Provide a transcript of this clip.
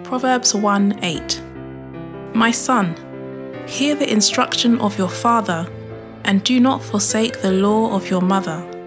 Proverbs 1:8. My son, hear the instruction of your father, and do not forsake the law of your mother.